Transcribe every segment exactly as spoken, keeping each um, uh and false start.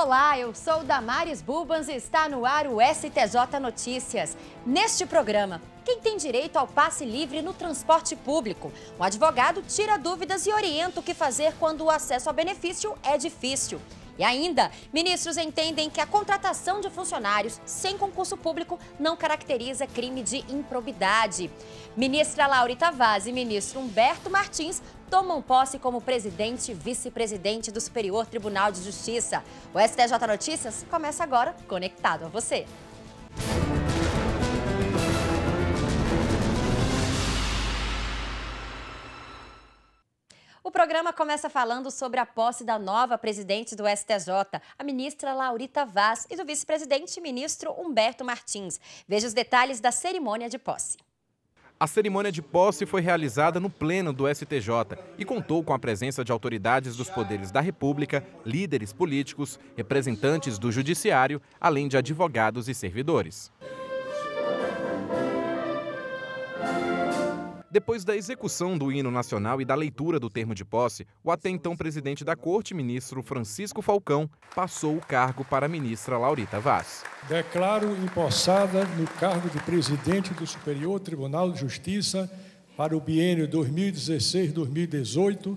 Olá, eu sou Damares Bulbans e está no ar o S T J Notícias. Neste programa, quem tem direito ao passe livre no transporte público? Um advogado tira dúvidas e orienta o que fazer quando o acesso ao benefício é difícil. E ainda, ministros entendem que a contratação de funcionários sem concurso público não caracteriza crime de improbidade. Ministra Laurita Vaz e ministro Humberto Martins tomam posse como presidente e vice-presidente do Superior Tribunal de Justiça. O S T J Notícias começa agora, conectado a você. O programa começa falando sobre a posse da nova presidente do S T J, a ministra Laurita Vaz, e do vice-presidente ministro Humberto Martins. Veja os detalhes da cerimônia de posse. A cerimônia de posse foi realizada no pleno do S T J e contou com a presença de autoridades dos poderes da República, líderes políticos, representantes do Judiciário, além de advogados e servidores. Depois da execução do hino nacional e da leitura do termo de posse, o até então presidente da Corte, ministro Francisco Falcão, passou o cargo para a ministra Laurita Vaz. Declaro empossada no cargo de presidente do Superior Tribunal de Justiça para o biênio dois mil e dezesseis a dois mil e dezoito,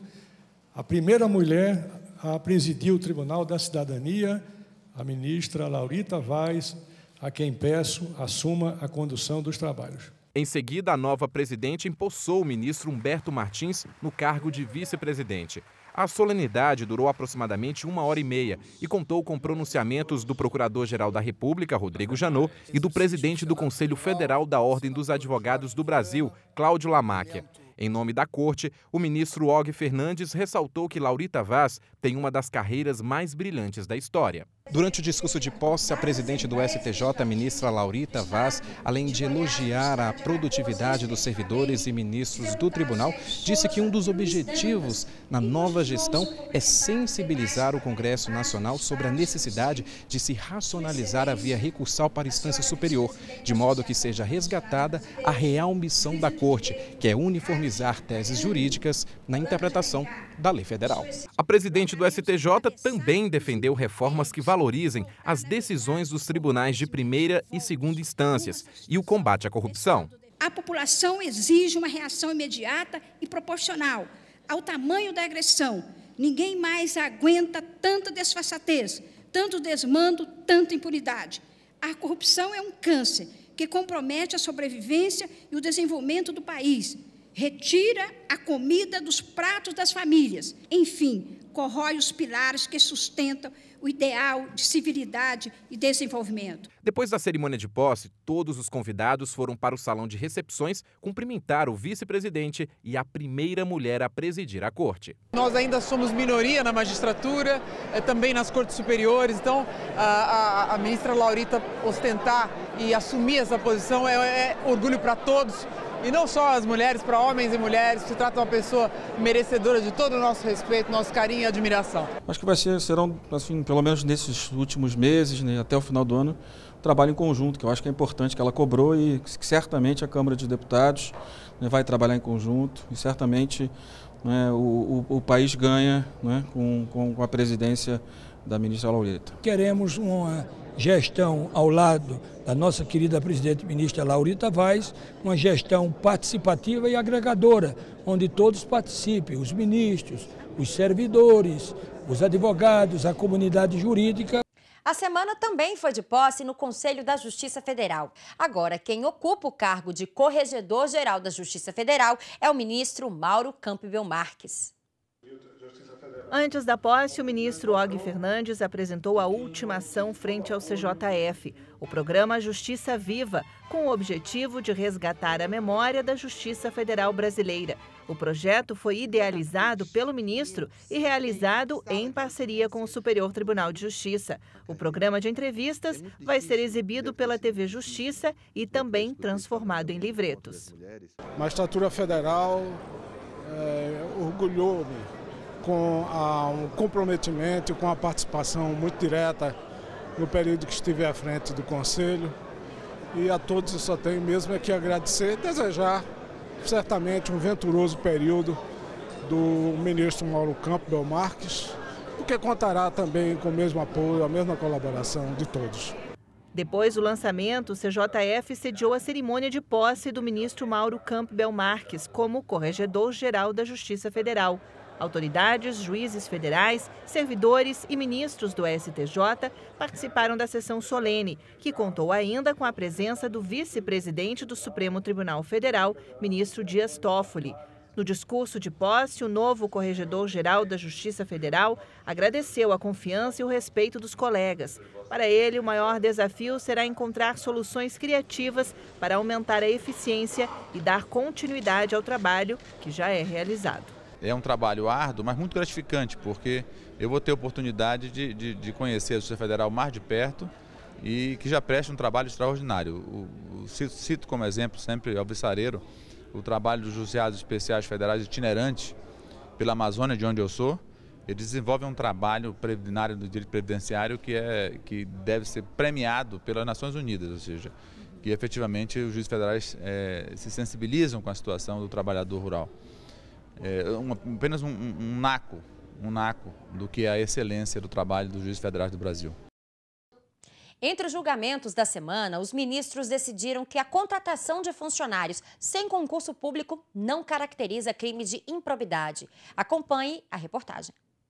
a primeira mulher a presidir o Tribunal da Cidadania, a ministra Laurita Vaz, a quem peço assuma a condução dos trabalhos. Em seguida, a nova presidente empossou o ministro Humberto Martins no cargo de vice-presidente. A solenidade durou aproximadamente uma hora e meia e contou com pronunciamentos do Procurador-Geral da República, Rodrigo Janot, e do presidente do Conselho Federal da Ordem dos Advogados do Brasil, Cláudio Lamáquia. Em nome da Corte, o ministro Og Fernandes ressaltou que Laurita Vaz tem uma das carreiras mais brilhantes da história. Durante o discurso de posse, a presidente do S T J, a ministra Laurita Vaz, além de elogiar a produtividade dos servidores e ministros do tribunal, disse que um dos objetivos na nova gestão é sensibilizar o Congresso Nacional sobre a necessidade de se racionalizar a via recursal para a instância superior, de modo que seja resgatada a real missão da Corte, que é uniformizar teses jurídicas na interpretação da lei federal. A presidente do S T J também defendeu reformas que valorizem as decisões dos tribunais de primeira e segunda instâncias e o combate à corrupção. A população exige uma reação imediata e proporcional ao tamanho da agressão. Ninguém mais aguenta tanta desfaçatez, tanto desmando, tanta impunidade. A corrupção é um câncer que compromete a sobrevivência e o desenvolvimento do país. Retira a comida dos pratos das famílias. Enfim, corrói os pilares que sustentam o ideal de civilidade e desenvolvimento. Depois da cerimônia de posse, todos os convidados foram para o salão de recepções cumprimentar o vice-presidente e a primeira mulher a presidir a corte. Nós ainda somos minoria na magistratura, também nas cortes superiores, então a, a, a ministra Laurita ostentar e assumir essa posição é, é orgulho para todos. E não só as mulheres, para homens e mulheres, se trata de uma pessoa merecedora de todo o nosso respeito, nosso carinho e admiração. Acho que vai ser, serão, assim, pelo menos nesses últimos meses, né, até o final do ano, um trabalho em conjunto, que eu acho que é importante, que ela cobrou e que certamente a Câmara de Deputados, né, vai trabalhar em conjunto e certamente, né, o, o, o país ganha, né, com, com a presidência da ministra Laurita. Queremos uma gestão ao lado da nossa querida presidente ministra Laurita Vaz, uma gestão participativa e agregadora, onde todos participem, os ministros, os servidores, os advogados, a comunidade jurídica. A semana também foi de posse no Conselho da Justiça Federal. Agora, quem ocupa o cargo de Corregedor-Geral da Justiça Federal é o ministro Mauro Campbell Marques. Antes da posse, o ministro Og Fernandes apresentou a última ação frente ao C J F, o programa Justiça Viva, com o objetivo de resgatar a memória da Justiça Federal brasileira. O projeto foi idealizado pelo ministro e realizado em parceria com o Superior Tribunal de Justiça. O programa de entrevistas vai ser exibido pela T V Justiça e também transformado em livretos. A magistratura federal é, orgulhou-me com a, um comprometimento e com a participação muito direta no período que estive à frente do Conselho. E a todos eu só tenho mesmo é que agradecer e desejar certamente um venturoso período do ministro Mauro Campbell Marques, porque contará também com o mesmo apoio, a mesma colaboração de todos. Depois do lançamento, o C J F sediou a cerimônia de posse do ministro Mauro Campbell Marques como Corregedor-Geral da Justiça Federal. Autoridades, juízes federais, servidores e ministros do S T J participaram da sessão solene, que contou ainda com a presença do vice-presidente do Supremo Tribunal Federal, ministro Dias Toffoli. No discurso de posse, o novo Corregedor-Geral da Justiça Federal agradeceu a confiança e o respeito dos colegas. Para ele, o maior desafio será encontrar soluções criativas para aumentar a eficiência e dar continuidade ao trabalho que já é realizado. É um trabalho árduo, mas muito gratificante, porque eu vou ter a oportunidade de, de, de conhecer a Justiça Federal mais de perto e que já presta um trabalho extraordinário. O, o, cito como exemplo, sempre alvissareiro, o trabalho dos Juzgados Especiais Federais itinerantes pela Amazônia, de onde eu sou. Eles desenvolvem um trabalho previdenciário do direito previdenciário que, é, que deve ser premiado pelas Nações Unidas, ou seja, que efetivamente os juízes federais é, se sensibilizam com a situação do trabalhador rural. É um, apenas um, um naco, um naco do que é a excelência do trabalho dos juízes federais do Brasil. Entre os julgamentos da semana, os ministros decidiram que a contratação de funcionários sem concurso público não caracteriza crime de improbidade. Acompanhe a reportagem.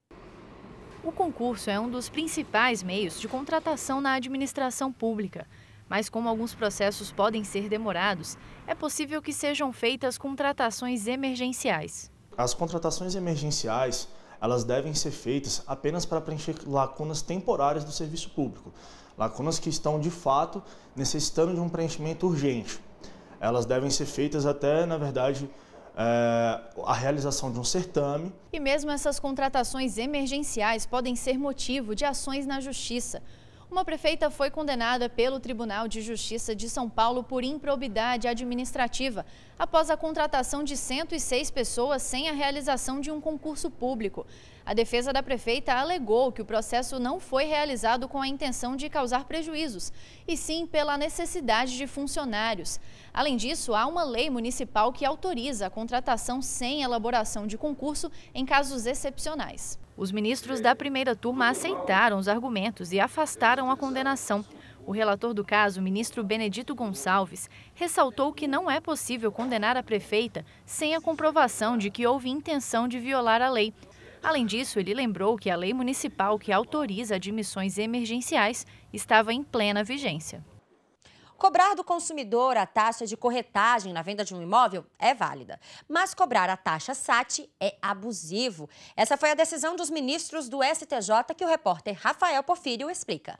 O concurso é um dos principais meios de contratação na administração pública. Mas como alguns processos podem ser demorados, é possível que sejam feitas contratações emergenciais. As contratações emergenciais, elas devem ser feitas apenas para preencher lacunas temporárias do serviço público. Lacunas que estão, de fato, necessitando de um preenchimento urgente. Elas devem ser feitas até, na verdade, é, a realização de um certame. E mesmo essas contratações emergenciais podem ser motivo de ações na Justiça. Uma prefeita foi condenada pelo Tribunal de Justiça de São Paulo por improbidade administrativa, após a contratação de cento e seis pessoas sem a realização de um concurso público. A defesa da prefeita alegou que o processo não foi realizado com a intenção de causar prejuízos, e sim pela necessidade de funcionários. Além disso, há uma lei municipal que autoriza a contratação sem elaboração de concurso em casos excepcionais. Os ministros da primeira turma aceitaram os argumentos e afastaram a condenação. O relator do caso, o ministro Benedito Gonçalves, ressaltou que não é possível condenar a prefeita sem a comprovação de que houve intenção de violar a lei. Além disso, ele lembrou que a lei municipal que autoriza admissões emergenciais estava em plena vigência. Cobrar do consumidor a taxa de corretagem na venda de um imóvel é válida, mas cobrar a taxa S A T é abusivo. Essa foi a decisão dos ministros do S T J que o repórter Rafael Porfírio explica.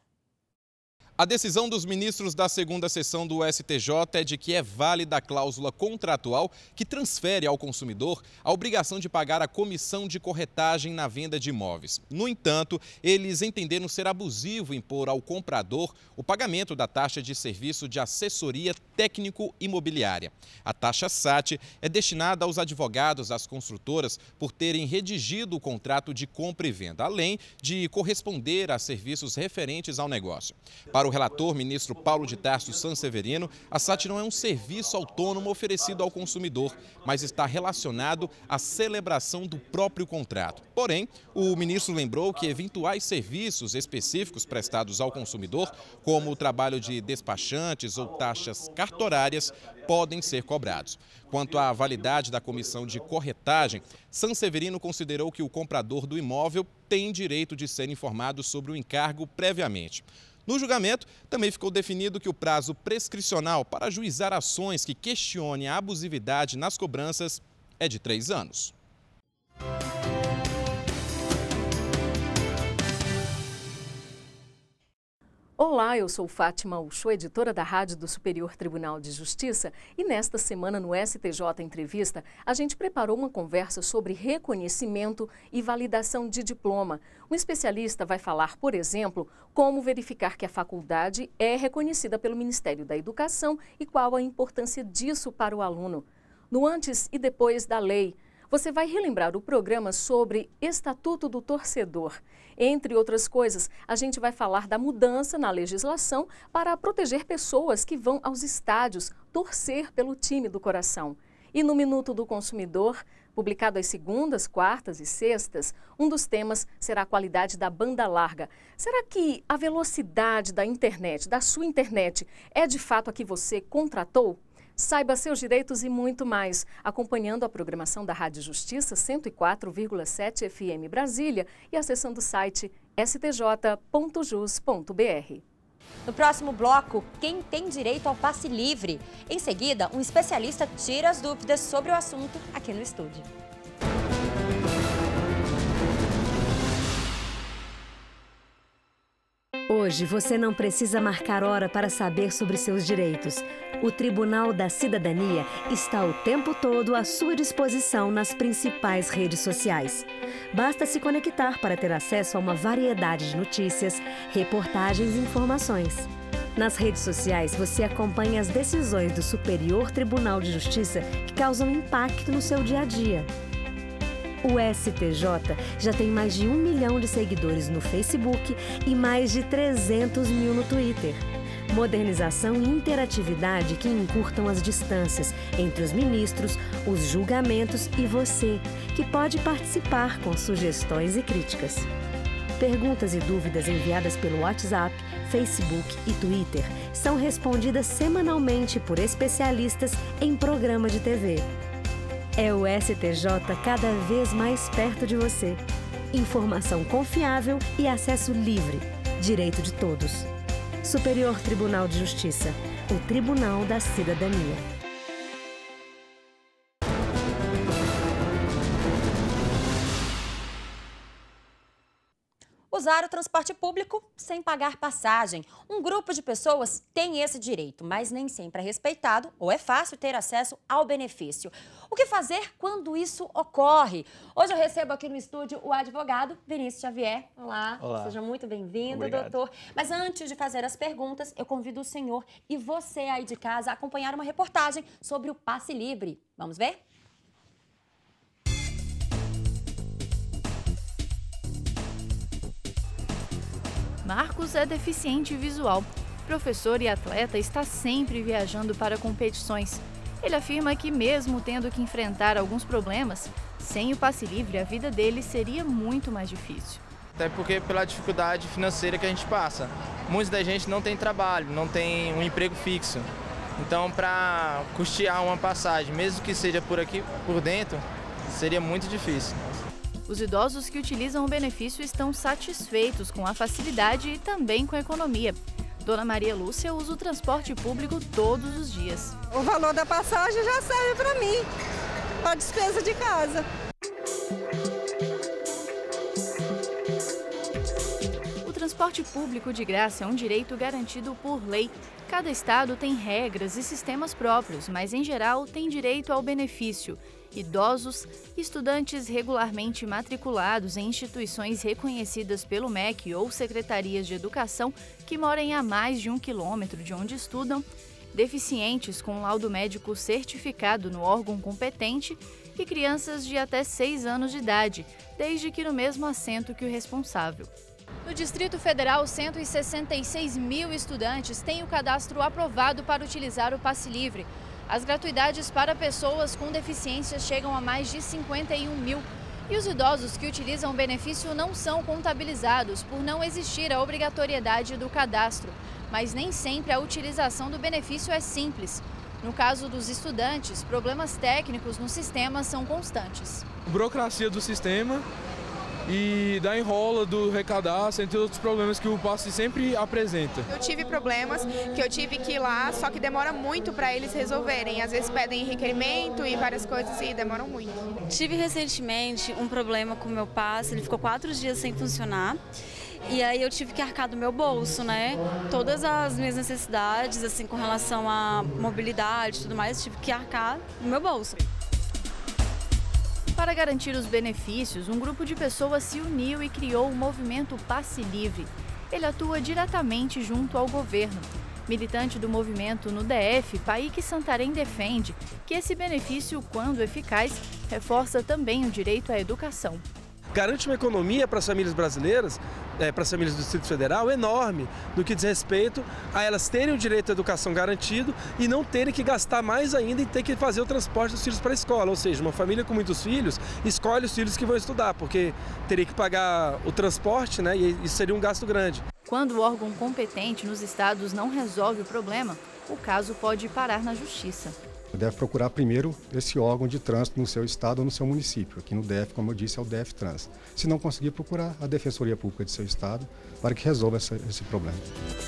A decisão dos ministros da segunda sessão do S T J é de que é válida a cláusula contratual que transfere ao consumidor a obrigação de pagar a comissão de corretagem na venda de imóveis. No entanto, eles entenderam ser abusivo impor ao comprador o pagamento da taxa de serviço de assessoria técnico-imobiliária. A taxa S A T é destinada aos advogados das construtoras por terem redigido o contrato de compra e venda, além de corresponder a serviços referentes ao negócio. Para Para o relator, ministro Paulo de Tarso Sanseverino, a S A T não é um serviço autônomo oferecido ao consumidor, mas está relacionado à celebração do próprio contrato. Porém, o ministro lembrou que eventuais serviços específicos prestados ao consumidor, como o trabalho de despachantes ou taxas cartorárias, podem ser cobrados. Quanto à validade da comissão de corretagem, Sanseverino considerou que o comprador do imóvel tem direito de ser informado sobre o encargo previamente. No julgamento, também ficou definido que o prazo prescricional para ajuizar ações que questionem a abusividade nas cobranças é de três anos. Olá, eu sou Fátima Uchoa, editora da Rádio do Superior Tribunal de Justiça, e nesta semana no S T J Entrevista, a gente preparou uma conversa sobre reconhecimento e validação de diploma. Um especialista vai falar, por exemplo, como verificar que a faculdade é reconhecida pelo Ministério da Educação e qual a importância disso para o aluno. No antes e depois da lei, você vai relembrar o programa sobre Estatuto do Torcedor. Entre outras coisas, a gente vai falar da mudança na legislação para proteger pessoas que vão aos estádios torcer pelo time do coração. E no Minuto do Consumidor, publicado às segundas, quartas e sextas, um dos temas será a qualidade da banda larga. Será que a velocidade da internet, da sua internet, é de fato a que você contratou? Saiba seus direitos e muito mais, acompanhando a programação da Rádio Justiça cento e quatro vírgula sete F M Brasília e acessando o site s t j ponto jus ponto b r. No próximo bloco, quem tem direito ao passe livre? Em seguida, um especialista tira as dúvidas sobre o assunto aqui no estúdio. Hoje você não precisa marcar hora para saber sobre seus direitos. O Tribunal da Cidadania está o tempo todo à sua disposição nas principais redes sociais. Basta se conectar para ter acesso a uma variedade de notícias, reportagens e informações. Nas redes sociais você acompanha as decisões do Superior Tribunal de Justiça que causam impacto no seu dia a dia. O S T J já tem mais de um milhão de seguidores no Facebook e mais de trezentos mil no Twitter. Modernização e interatividade que encurtam as distâncias entre os ministros, os julgamentos e você, que pode participar com sugestões e críticas. Perguntas e dúvidas enviadas pelo WhatsApp, Facebook e Twitter são respondidas semanalmente por especialistas em programa de T V. É o S T J cada vez mais perto de você. Informação confiável e acesso livre. Direito de todos. Superior Tribunal de Justiça. O Tribunal da Cidadania. Usar o transporte público sem pagar passagem. Um grupo de pessoas tem esse direito, mas nem sempre é respeitado ou é fácil ter acesso ao benefício. O que fazer quando isso ocorre? Hoje eu recebo aqui no estúdio o advogado Vinícius Xavier. Olá, Olá. Seja muito bem-vindo, Obrigado. doutor. Mas antes de fazer as perguntas, eu convido o senhor e você aí de casa a acompanhar uma reportagem sobre o passe livre. Vamos ver? Marcos é deficiente visual. Professor e atleta, está sempre viajando para competições. Ele afirma que mesmo tendo que enfrentar alguns problemas, sem o passe livre a vida dele seria muito mais difícil. Até porque pela dificuldade financeira que a gente passa. Muitos da gente não tem trabalho, não tem um emprego fixo. Então, para custear uma passagem, mesmo que seja por aqui, por dentro, seria muito difícil. Os idosos que utilizam o benefício estão satisfeitos com a facilidade e também com a economia. Dona Maria Lúcia usa o transporte público todos os dias. O valor da passagem já serve para mim, para a despesa de casa. O transporte público de graça é um direito garantido por lei. Cada estado tem regras e sistemas próprios, mas em geral tem direito ao benefício. Idosos, estudantes regularmente matriculados em instituições reconhecidas pelo M E C ou secretarias de educação que moram a mais de um quilômetro de onde estudam, deficientes com laudo médico certificado no órgão competente e crianças de até seis anos de idade, desde que no mesmo assento que o responsável. No Distrito Federal, cento e sessenta e seis mil estudantes têm o cadastro aprovado para utilizar o passe livre. As gratuidades para pessoas com deficiência chegam a mais de cinquenta e um mil. E os idosos que utilizam o benefício não são contabilizados por não existir a obrigatoriedade do cadastro. Mas nem sempre a utilização do benefício é simples. No caso dos estudantes, problemas técnicos no sistema são constantes. Burocracia do sistema e da enrola do recadastro, entre outros problemas que o passe sempre apresenta. Eu tive problemas que eu tive que ir lá, só que demora muito para eles resolverem. Às vezes pedem requerimento e várias coisas e demoram muito. Tive recentemente um problema com o meu passe, ele ficou quatro dias sem funcionar. E aí eu tive que arcar do meu bolso, né? Todas as minhas necessidades, assim, com relação à mobilidade e tudo mais, tive que arcar do meu bolso. Para garantir os benefícios, um grupo de pessoas se uniu e criou o movimento Passe Livre. Ele atua diretamente junto ao governo. Militante do movimento no D F, Paíque Santarém defende que esse benefício, quando eficaz, reforça também o direito à educação. garante uma economia para as famílias brasileiras, é, para as famílias do Distrito Federal, enorme, no que diz respeito a elas terem o direito à educação garantido e não terem que gastar mais ainda e ter que fazer o transporte dos filhos para a escola. Ou seja, uma família com muitos filhos escolhe os filhos que vão estudar, porque teria que pagar o transporte, né, e isso seria um gasto grande. Quando o órgão competente nos estados não resolve o problema, o caso pode parar na justiça. Deve procurar primeiro esse órgão de trânsito no seu estado ou no seu município. Aqui no D F, como eu disse, é o D F Trans. Se não conseguir, procurar a Defensoria Pública de seu estado para que resolva essa, esse problema.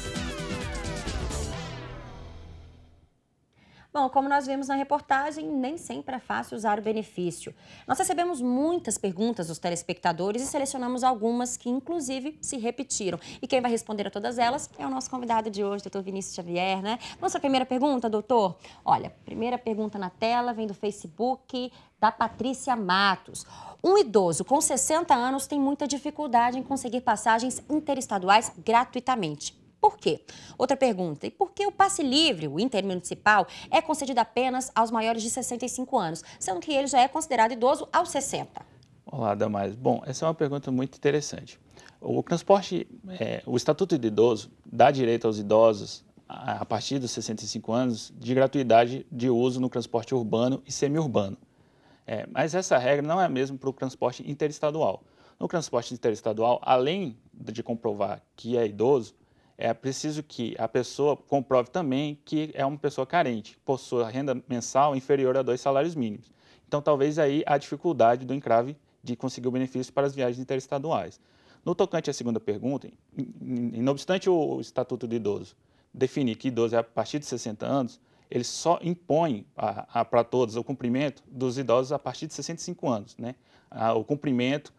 Bom, como nós vimos na reportagem, nem sempre é fácil usar o benefício. Nós recebemos muitas perguntas dos telespectadores e selecionamos algumas que, inclusive, se repetiram. E quem vai responder a todas elas é o nosso convidado de hoje, doutor Vinícius Xavier, né? Vamos para a primeira pergunta, doutor? Olha, primeira pergunta na tela vem do Facebook da Patrícia Matos. Um idoso com sessenta anos tem muita dificuldade em conseguir passagens interestaduais gratuitamente. Por quê? Outra pergunta, e por que o passe livre, o intermunicipal, é concedido apenas aos maiores de sessenta e cinco anos, sendo que ele já é considerado idoso aos sessenta? Olá, Damares. Bom, essa é uma pergunta muito interessante. O transporte, é, o Estatuto de Idoso dá direito aos idosos, a, a partir dos sessenta e cinco anos, de gratuidade de uso no transporte urbano e semiurbano. É, mas essa regra não é a mesma para o transporte interestadual. No transporte interestadual, além de comprovar que é idoso, é preciso que a pessoa comprove também que é uma pessoa carente, possua renda mensal inferior a dois salários mínimos. Então, talvez aí a dificuldade do encrave de conseguir o benefício para as viagens interestaduais. No tocante à segunda pergunta, não obstante o Estatuto do Idoso definir que idoso é a partir de sessenta anos, ele só impõe para todos o cumprimento dos idosos a partir de sessenta e cinco anos, né? A, o cumprimento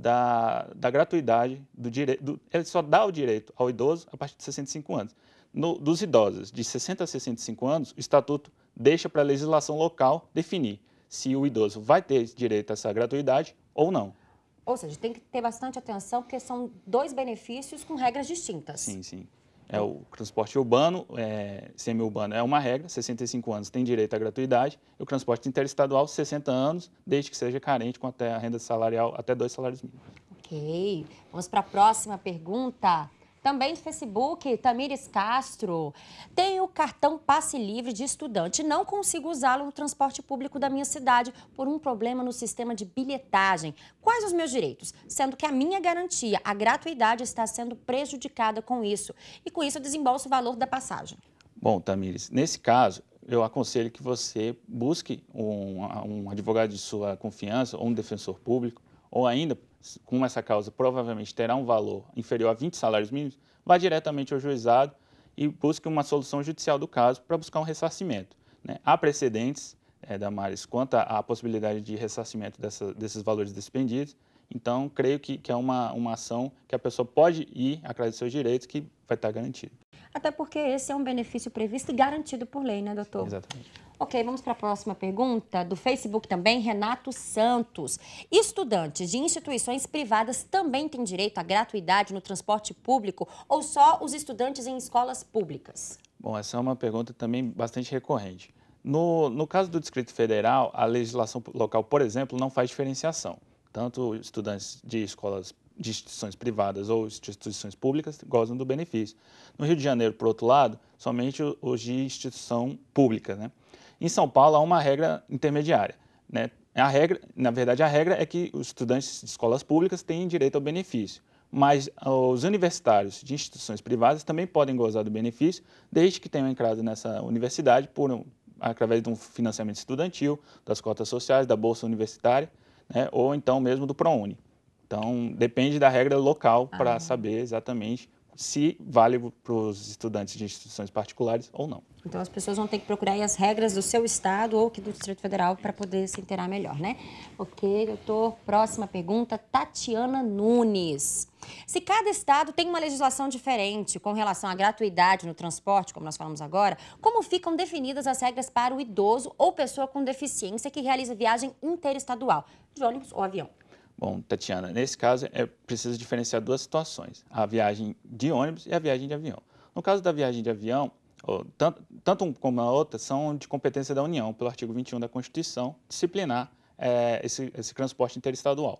Da, da gratuidade, do direito, do, ele só dá o direito ao idoso a partir de sessenta e cinco anos. No, dos idosos de sessenta a sessenta e cinco anos, o Estatuto deixa para a legislação local definir se o idoso vai ter direito a essa gratuidade ou não. Ou seja, tem que ter bastante atenção, porque são dois benefícios com regras distintas. Sim, sim. É o transporte urbano, é, semi-urbano é uma regra, sessenta e cinco anos tem direito à gratuidade, e o transporte interestadual, sessenta anos, desde que seja carente com até a renda salarial até dois salários mínimos. Ok, vamos para a próxima pergunta. Também do Facebook, Tamires Castro. Tenho o cartão passe livre de estudante. Não consigo usá-lo no transporte público da minha cidade por um problema no sistema de bilhetagem. Quais os meus direitos? Sendo que a minha garantia, a gratuidade, está sendo prejudicada com isso. E com isso eu desembolso o valor da passagem. Bom, Tamires, nesse caso, eu aconselho que você busque um, um advogado de sua confiança ou um defensor público, ou ainda, como essa causa provavelmente terá um valor inferior a vinte salários mínimos, vá diretamente ao juizado e busque uma solução judicial do caso para buscar um ressarcimento, né? Há precedentes, é, Damares, quanto à, à possibilidade de ressarcimento dessa, desses valores despendidos, então creio que, que é uma, uma ação que a pessoa pode ir atrás dos seus direitos que vai estar garantido. Até porque esse é um benefício previsto e garantido por lei, né, doutor? Exatamente. Ok, vamos para a próxima pergunta, do Facebook também, Renato Santos. Estudantes de instituições privadas também têm direito à gratuidade no transporte público ou só os estudantes em escolas públicas? Bom, essa é uma pergunta também bastante recorrente. No, no caso do Distrito Federal, a legislação local, por exemplo, não faz diferenciação. Tanto estudantes de escolas de instituições privadas ou instituições públicas gozam do benefício. No Rio de Janeiro, por outro lado, somente os de instituição pública, né? Em São Paulo, há uma regra intermediária, né? A regra, na verdade, a regra é que os estudantes de escolas públicas têm direito ao benefício, mas os universitários de instituições privadas também podem gozar do benefício, desde que tenham entrado nessa universidade por um, através de um financiamento estudantil, das cotas sociais, da bolsa universitária, né? Ou então mesmo do ProUni. Então, depende da regra local ah. para saber exatamente se vale para os estudantes de instituições particulares ou não. Então, as pessoas vão ter que procurar aí as regras do seu estado ou aqui do Distrito Federal para poder se inteirar melhor, né? Ok, doutor. Próxima pergunta, Tatiana Nunes. Se cada estado tem uma legislação diferente com relação à gratuidade no transporte, como nós falamos agora, como ficam definidas as regras para o idoso ou pessoa com deficiência que realiza viagem interestadual, de ônibus ou avião? Bom, Tatiana, nesse caso é preciso diferenciar duas situações, a viagem de ônibus e a viagem de avião. No caso da viagem de avião, tanto, tanto um como a outra são de competência da União, pelo artigo vinte e um da Constituição, disciplinar é, esse, esse transporte interestadual.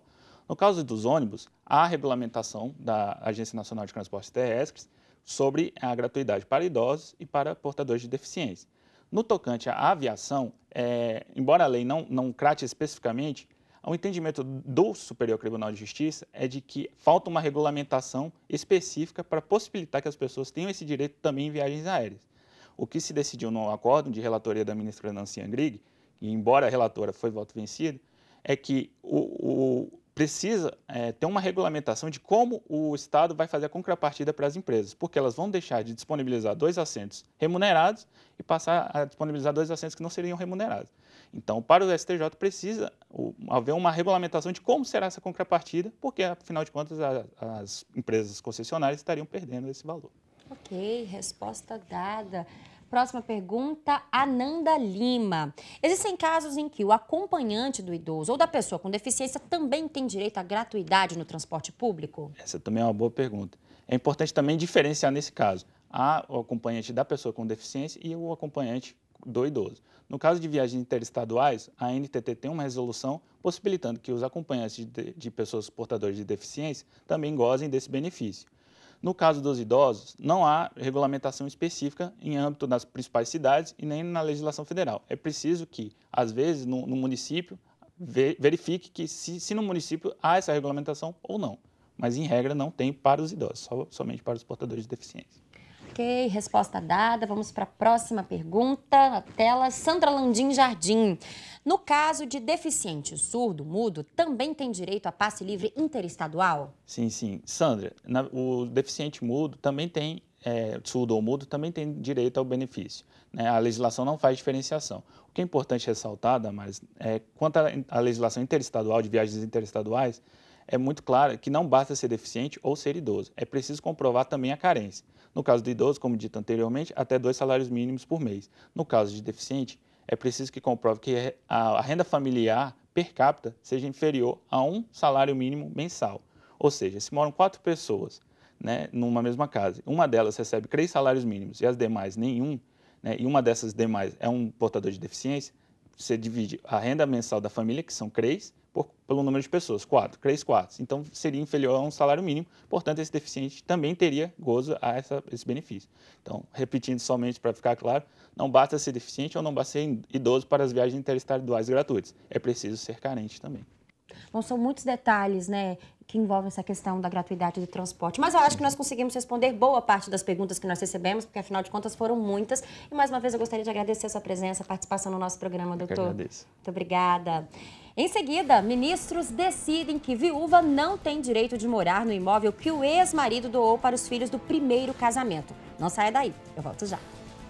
No caso dos ônibus, há a regulamentação da Agência Nacional de Transportes Terrestres sobre a gratuidade para idosos e para portadores de deficiência. No tocante à aviação, é, embora a lei não, não trate especificamente, o entendimento do Superior Tribunal de Justiça é de que falta uma regulamentação específica para possibilitar que as pessoas tenham esse direito também em viagens aéreas. O que se decidiu no acordo de relatoria da ministra Nancy Andrighi, e embora a relatora foi voto vencido, é que o, o precisa é, ter uma regulamentação de como o Estado vai fazer a contrapartida para as empresas, porque elas vão deixar de disponibilizar dois assentos remunerados e passar a disponibilizar dois assentos que não seriam remunerados. Então, para o S T J, precisa haver uma regulamentação de como será essa contrapartida, porque, afinal de contas, a, as empresas concessionárias estariam perdendo esse valor. Ok, resposta dada. Próxima pergunta, Ananda Lima. Existem casos em que o acompanhante do idoso ou da pessoa com deficiência também tem direito à gratuidade no transporte público? Essa também é uma boa pergunta. É importante também diferenciar nesse caso. Há o acompanhante da pessoa com deficiência e o acompanhante do idoso. No caso de viagens interestaduais, a N T T tem uma resolução possibilitando que os acompanhantes de, de pessoas portadoras de deficiência também gozem desse benefício. No caso dos idosos, não há regulamentação específica em âmbito das principais cidades e nem na legislação federal. É preciso que, às vezes, no, no município, ver, verifique que se, se no município há essa regulamentação ou não. Mas, em regra, não tem para os idosos, só, somente para os portadores de deficiência. Ok, resposta dada. Vamos para a próxima pergunta na tela. Sandra Landim Jardim. No caso de deficiente surdo, mudo, também tem direito a passe livre interestadual? Sim, sim. Sandra, na, o deficiente mudo também tem, é, surdo ou mudo, também tem direito ao benefício, né? A legislação não faz diferenciação. O que é importante ressaltar, Damares, é quanto à legislação interestadual, de viagens interestaduais, é muito claro que não basta ser deficiente ou ser idoso. É preciso comprovar também a carência. No caso do idoso, como dito anteriormente, até dois salários mínimos por mês. No caso de deficiente, é preciso que comprove que a renda familiar per capita seja inferior a um salário mínimo mensal. Ou seja, se moram quatro pessoas, né, numa mesma casa, uma delas recebe três salários mínimos e as demais nenhum, né, e uma dessas demais é um portador de deficiência, você divide a renda mensal da família, que são três, Por, pelo número de pessoas, quatro, três quartos. Então, seria inferior a um salário mínimo, portanto, esse deficiente também teria gozo a essa, esse benefício. Então, repetindo somente para ficar claro, não basta ser deficiente ou não basta ser idoso para as viagens interestaduais gratuitas. É preciso ser carente também. Bom, são muitos detalhes, né, que envolvem essa questão da gratuidade do transporte. Mas eu acho que nós conseguimos responder boa parte das perguntas que nós recebemos, porque, afinal de contas, foram muitas. E, mais uma vez, eu gostaria de agradecer a sua presença, a participação no nosso programa, doutor. Eu agradeço. Muito obrigada. Em seguida, ministros decidem que viúva não tem direito de morar no imóvel que o ex-marido doou para os filhos do primeiro casamento. Não saia daí, eu volto já.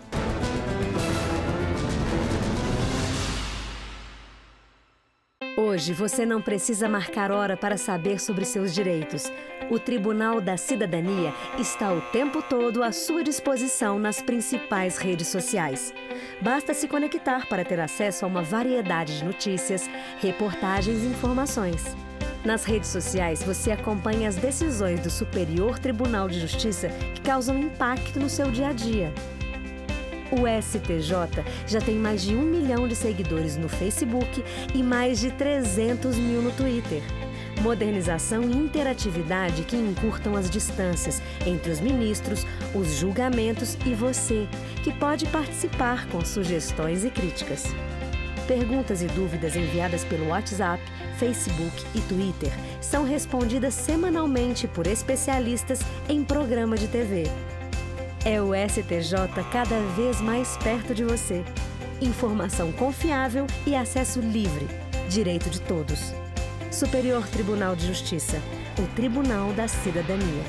Hoje você não precisa marcar hora para saber sobre seus direitos. O Tribunal da Cidadania está o tempo todo à sua disposição nas principais redes sociais. Basta se conectar para ter acesso a uma variedade de notícias, reportagens e informações. Nas redes sociais você acompanha as decisões do Superior Tribunal de Justiça que causam impacto no seu dia a dia. O S T J já tem mais de um milhão de seguidores no Facebook e mais de trezentos mil no Twitter. Modernização e interatividade que encurtam as distâncias entre os ministros, os julgamentos e você, que pode participar com sugestões e críticas. Perguntas e dúvidas enviadas pelo WhatsApp, Facebook e Twitter são respondidas semanalmente por especialistas em programa de T V. É o S T J cada vez mais perto de você. Informação confiável e acesso livre. Direito de todos. Superior Tribunal de Justiça. O Tribunal da Cidadania.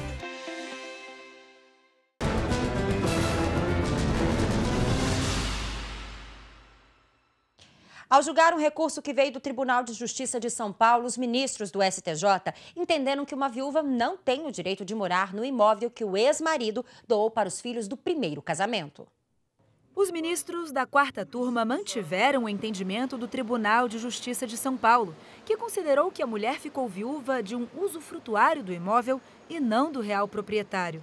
Ao julgar um recurso que veio do Tribunal de Justiça de São Paulo, os ministros do S T J entenderam que uma viúva não tem o direito de morar no imóvel que o ex-marido doou para os filhos do primeiro casamento. Os ministros da quarta turma mantiveram o entendimento do Tribunal de Justiça de São Paulo, que considerou que a mulher ficou viúva de um usufrutuário do imóvel e não do real proprietário.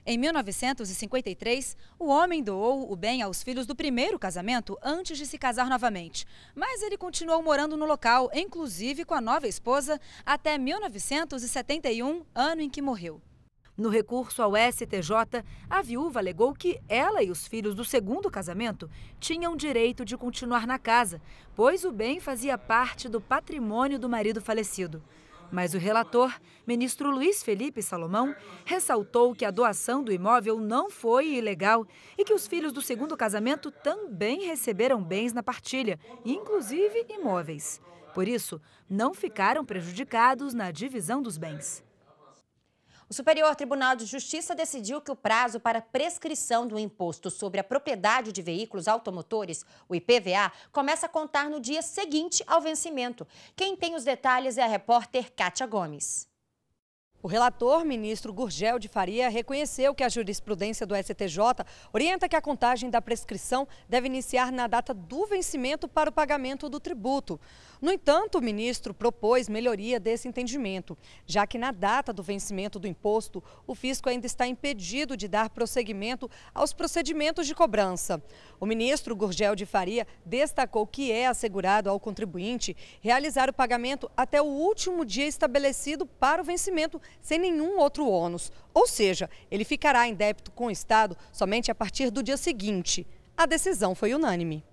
Em mil novecentos e cinquenta e três, o homem doou o bem aos filhos do primeiro casamento antes de se casar novamente. Mas ele continuou morando no local, inclusive com a nova esposa, até mil novecentos e setenta e um, ano em que morreu. No recurso ao S T J, a viúva alegou que ela e os filhos do segundo casamento tinham direito de continuar na casa, pois o bem fazia parte do patrimônio do marido falecido. Mas o relator, ministro Luiz Felipe Salomão, ressaltou que a doação do imóvel não foi ilegal e que os filhos do segundo casamento também receberam bens na partilha, inclusive imóveis. Por isso, não ficaram prejudicados na divisão dos bens. O Superior Tribunal de Justiça decidiu que o prazo para prescrição do imposto sobre a propriedade de veículos automotores, o I P V A, começa a contar no dia seguinte ao vencimento. Quem tem os detalhes é a repórter Kátia Gomes. O relator, ministro Gurgel de Faria, reconheceu que a jurisprudência do S T J orienta que a contagem da prescrição deve iniciar na data do vencimento para o pagamento do tributo. No entanto, o ministro propôs melhoria desse entendimento, já que na data do vencimento do imposto, o fisco ainda está impedido de dar prosseguimento aos procedimentos de cobrança. O ministro Gurgel de Faria destacou que é assegurado ao contribuinte realizar o pagamento até o último dia estabelecido para o vencimento, sem nenhum outro ônus. Ou seja, ele ficará em débito com o Estado somente a partir do dia seguinte. A decisão foi unânime.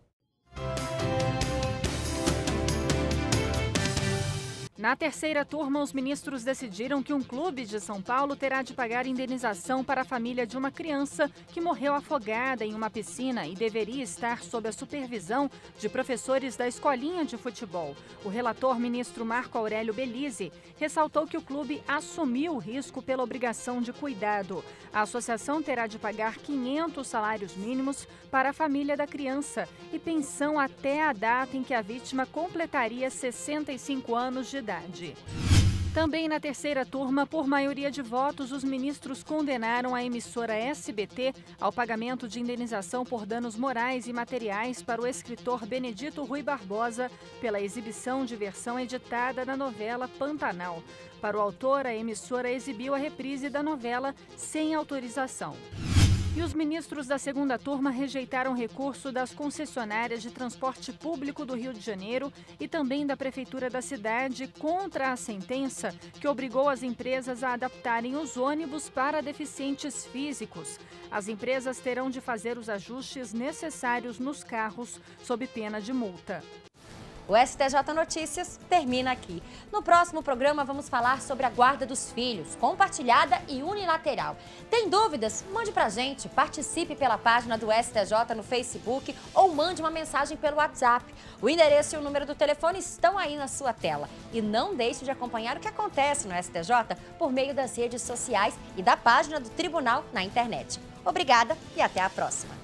Na terceira turma, os ministros decidiram que um clube de São Paulo terá de pagar indenização para a família de uma criança que morreu afogada em uma piscina e deveria estar sob a supervisão de professores da escolinha de futebol. O relator, ministro Marco Aurélio Belize, ressaltou que o clube assumiu o risco pela obrigação de cuidado. A associação terá de pagar quinhentos salários mínimos para a família da criança e pensão até a data em que a vítima completaria sessenta e cinco anos de idade. Também na terceira turma, por maioria de votos, os ministros condenaram a emissora S B T ao pagamento de indenização por danos morais e materiais para o escritor Benedito Rui Barbosa pela exibição de versão editada da novela Pantanal. Para o autor, a emissora exibiu a reprise da novela sem autorização. E os ministros da segunda turma rejeitaram recurso das concessionárias de transporte público do Rio de Janeiro e também da Prefeitura da cidade contra a sentença que obrigou as empresas a adaptarem os ônibus para deficientes físicos. As empresas terão de fazer os ajustes necessários nos carros sob pena de multa. O S T J Notícias termina aqui. No próximo programa vamos falar sobre a guarda dos filhos, compartilhada e unilateral. Tem dúvidas? Mande pra gente, participe pela página do S T J no Facebook ou mande uma mensagem pelo WhatsApp. O endereço e o número do telefone estão aí na sua tela. E não deixe de acompanhar o que acontece no S T J por meio das redes sociais e da página do Tribunal na internet. Obrigada e até a próxima.